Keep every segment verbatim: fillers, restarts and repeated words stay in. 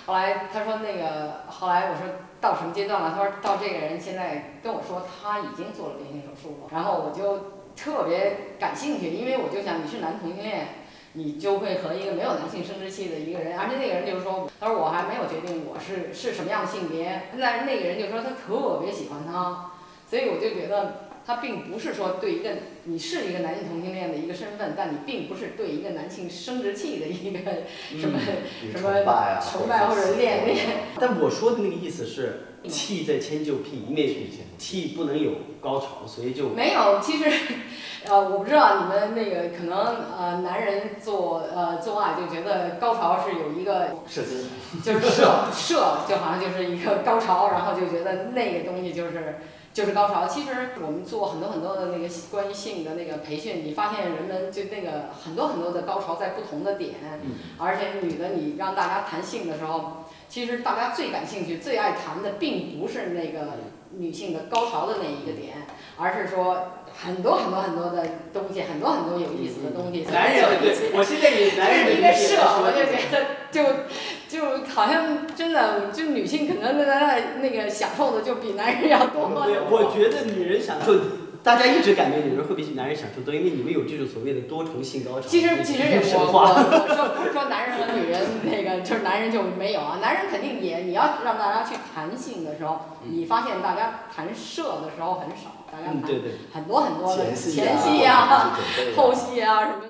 后来他说那个，后来我说到什么阶段了？他说到这个人现在跟我说他已经做了变性手术了，然后我就特别感兴趣，因为我就想你是男同性恋。你就会和一个没有男性生殖器的一个人，而且那个人就是说，他说我还没有决定我是是什么样的性别，但是那个人就说他特别喜欢他，所以我就觉得他并不是说对一个你是一个男性同性恋的一个身份，但你并不是对一个男性生殖器的一个什么、 嗯、 什么崇拜或者恋恋。 但我说的那个意思是，气在迁就癖，因为气不能有高潮，所以就没有。其实。呃，我不知道你们那个可能呃，男人做呃做爱就觉得高潮是有一个射精， 就是射射就好像就是一个高潮，然后就觉得那个东西就是就是高潮。其实我们做很多很多的那个关于性的那个培训，你发现人们就那个很多很多的高潮在不同的点，而且女的你让大家谈性的时候，其实大家最感兴趣、最爱谈的并不是那个女性的高潮的那一个点，而是说。很多很多很多的东西，很多很多有意思的东西。 男人对，我现在以男人的一个射，我就觉得就就好像真的，就女性可能那那个享受的就比男人要多。 我觉得女人享受，大家一直感觉女人会比男人享受多，因为你们有这种所谓的多重性高潮。 其实其实我我我说不是说男人和女人那个，就是男人就没有啊，男人肯定也，你要让大家去谈性的时候，你发现大家谈射的时候很少。大家谈很多很多的前戏呀、后戏呀什么。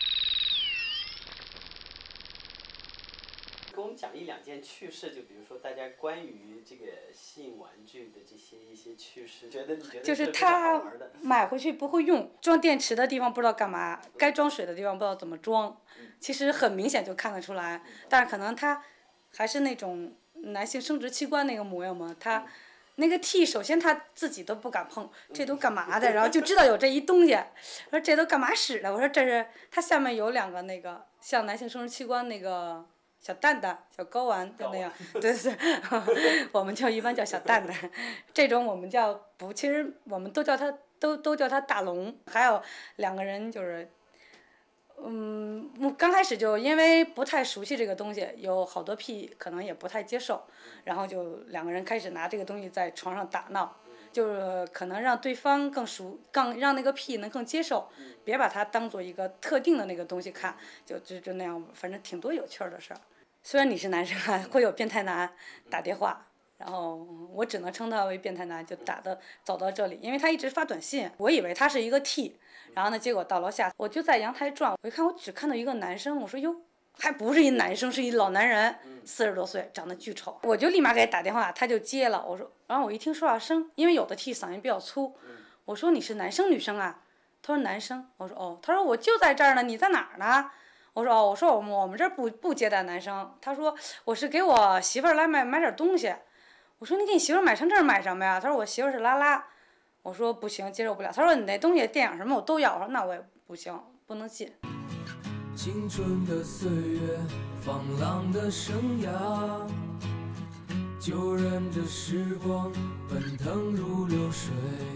给我们讲一两件趣事，就比如说大家关于这个性玩具的这些一些趣事，觉得你觉得就是他买回去不会用，装电池的地方不知道干嘛，该装水的地方不知道怎么装，其实很明显就看得出来，但是可能他还是那种男性生殖器官那个模样嘛，他。那个 T 首先他自己都不敢碰，这都干嘛的？然后就知道有这一东西，说这都干嘛使的？我说这是它下面有两个那个像男性生殖器官那个小蛋蛋、小睾丸就那样，对对对，我们叫一般叫小蛋蛋，这种我们叫不，其实我们都叫它都都叫它大龙。还有两个人就是。嗯，刚开始就因为不太熟悉这个东西，有好多屁可能也不太接受，然后就两个人开始拿这个东西在床上打闹，就是可能让对方更熟，更让那个屁能更接受，别把它当做一个特定的那个东西看，就就就那样，反正挺多有趣的事儿。虽然你是男生啊，会有变态男打电话。然后我只能称他为变态男，就打的走到这里，因为他一直发短信，我以为他是一个 T， 然后呢，结果到楼下，我就在阳台转，我一看我只看到一个男生，我说哟，还不是一男生，是一老男人，四十多岁，长得巨丑，我就立马给他打电话，他就接了，我说，然后我一听说话声，因为有的 T 嗓音比较粗，我说你是男生女生啊？他说男生，我说哦，他说我就在这儿呢，你在哪儿呢？我说哦，我说我们我们这儿不不接待男生，他说我是给我媳妇儿来买买点东西。我说你给你媳妇买成这儿买什么呀？他说我媳妇是拉拉。我说不行，接受不了。他说你那东西电影什么我都要。我说那我也不行，不能进。青春的岁月，放浪的生涯，就任着时光奔腾如流水，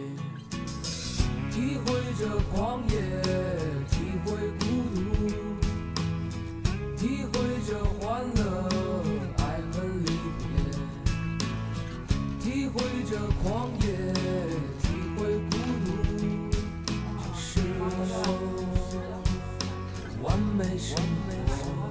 体会着狂野，体会孤独，体会着欢乐。体会着狂野，体会孤独，这是完美生活。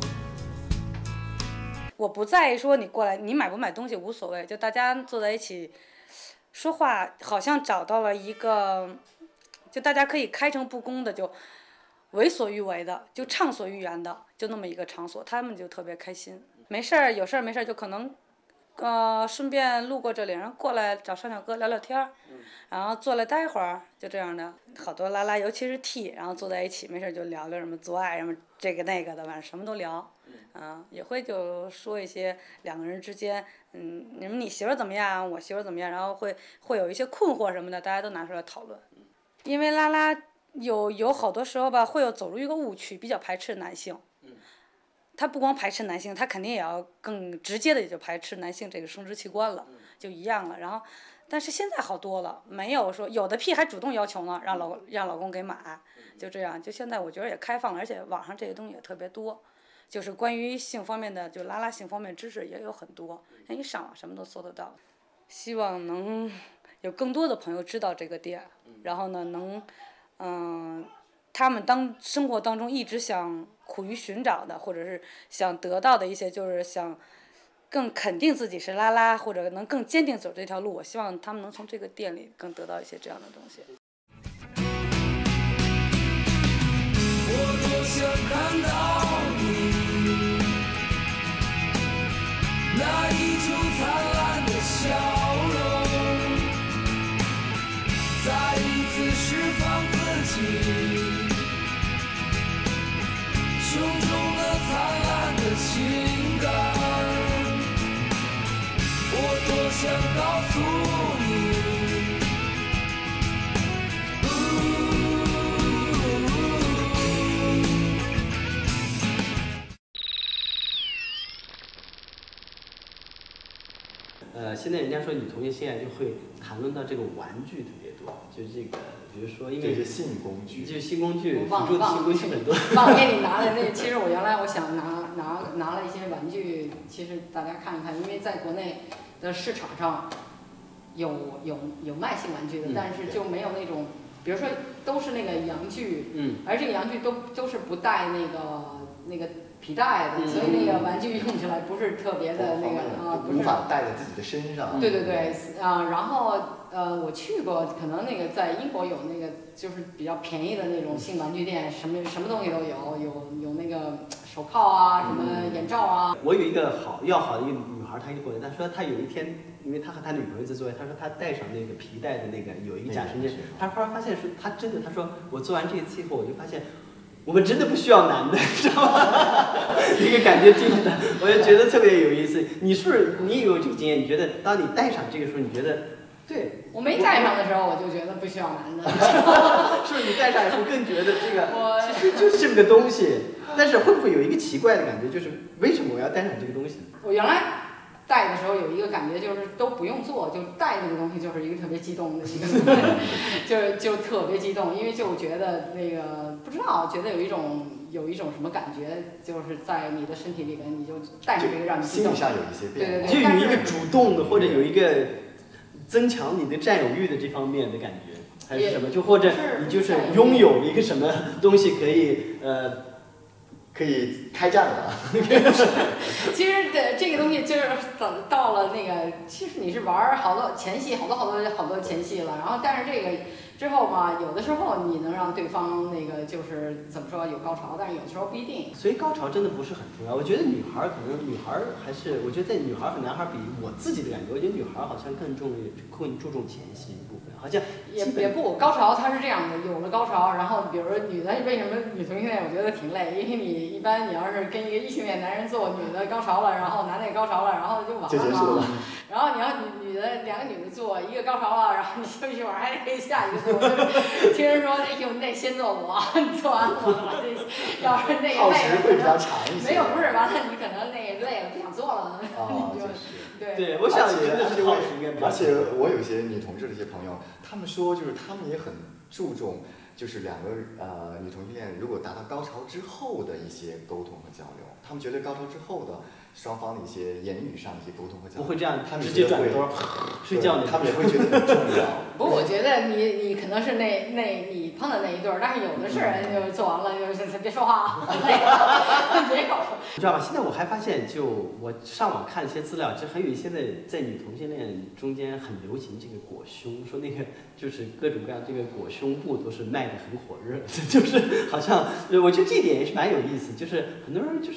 我不在意说你过来，你买不买东西无所谓，就大家坐在一起说话，好像找到了一个，就大家可以开诚布公的，就为所欲为的，就畅所欲言的，就那么一个场所，他们就特别开心。没事儿，有事儿没事儿就可能。呃，顺便路过这里，然后过来找上小哥聊聊天儿，然后坐来待会儿，就这样的，好多拉拉，尤其是 T， 然后坐在一起，没事就聊聊什么做爱什么这个那个的，反正什么都聊，嗯、呃，也会就说一些两个人之间，嗯，你们你媳妇怎么样，我媳妇怎么样，然后会会有一些困惑什么的，大家都拿出来讨论，因为拉拉有有好多时候吧，会有走入一个误区，比较排斥男性。他不光排斥男性，他肯定也要更直接的也就排斥男性这个生殖器官了，就一样了。然后，但是现在好多了，没有说有的屁还主动要求呢，让老让老公给买，就这样。就现在我觉得也开放了，而且网上这些东西也特别多， 就是关于性方面的，就拉拉性方面知识也有很多，你上网什么都搜得到。希望能有更多的朋友知道这个店，然后呢，能，嗯、呃，他们当生活当中一直想苦于寻找的，或者是想得到的一些，就是想更肯定自己是拉拉，或者能更坚定走这条路。我希望他们能从这个店里更得到一些这样的东西。 我多想看到你那依旧灿烂的笑容，再一次释放自己胸中的灿烂的情感。我多想告诉你， 呃，现在人家说女同性性爱就会谈论到这个玩具特别多，就这个，比如说因为这是性工具， 就是性工具，辅忘助的性忘工具很多。 忘了给你拿的那，其实我原来我想拿拿拿了一些玩具，其实大家看一看，因为在国内的市场上有有有卖性玩具的， 嗯、 但是就没有那种，比如说都是那个阳具， 嗯， 而这个阳具都都是不带那个那个皮带的， 嗯、 所以那个玩具用起来不是特别的那个啊，不是无法带在自己的身上。 对对对，啊，然后呃，我去过，可能那个在英国有那个就是比较便宜的那种性玩具店，什么什么东西都有，有有那个手铐啊，什么眼罩啊。 我有一个好要好的一个女孩，她就过来，她说她有一天，因为她和她女朋友在做爱，她说她戴上那个皮带的那个有一个假身件，她后来发现说她真的，她说我做完这一次以后，我就发现。我们真的不需要男的，知道吗？那个感觉真的，我就觉得特别有意思。你是不是你有这个经验？你觉得当你戴上这个时候，你觉得对？ 我没戴上的时候，我就觉得不需要男的。 是不是你戴上以后更觉得这个其实就是这么个东西？但是会不会有一个奇怪的感觉，就是为什么我要戴上这个东西？ 我原来戴的时候有一个感觉，就是都不用做，就戴这个东西就是一个特别激动的一个东西，就就特别激动，因为就觉得那个不知道，觉得有一种有一种什么感觉，就是在你的身体里面，你就带着这个让你激动。 心理上有一些变化。 对对对， 就有一个主动的，或者有一个增强你的占有欲的这方面的感觉，还是什么？就或者你就是拥有一个什么东西可以呃。 可以开战了。 其实的这个东西就是等到了那个，其实你是玩好多前戏，好多好多好多前戏了，然后但是这个之后嘛，有的时候你能让对方那个就是怎么说有高潮，但是有的时候不一定。 所以高潮真的不是很重要。我觉得女孩可能女孩还是，我觉得在女孩和男孩比，我自己的感觉，我觉得女孩好像更重更注重前戏部分，好像也也不高潮，它是这样的，有了高潮，然后比如说女的为什么女同性恋我觉得挺累，因为你一般你要是跟一个异性恋男人做，女的高潮了，然后男的也高潮了，然后就完了嘛。然后你要女女的两个女的做，一个高潮了，然后你休息会儿还得下一个做。听人说，哎呦，那先做我，你做完我了，这要是那个累了， 会比较长一些。 没有，不是，完了你可能那累了不想做了， 哦、 你就对。 对，我想真的是耗时间。 而且我有一些女同志的一些朋友，他们说就是他们也很注重。就是两个呃女同性恋如果达到高潮之后的一些沟通和交流，他们觉得高潮之后的双方的一些言语上的一些沟通和交流， 不会这样， 他们直接转头睡觉， 他们也会觉得很重要。 不过我觉得你你可能是那那你碰的那一对儿，但是有的是人就做完了就别说话，累了，没有。 你知道吧？现在我还发现，就我上网看了一些资料，就还有一些在在女同性恋中间很流行这个裹胸，说那个就是各种各样这个裹胸布都是卖的很火热，就是好像我觉得这点也是蛮有意思，就是很多人就是。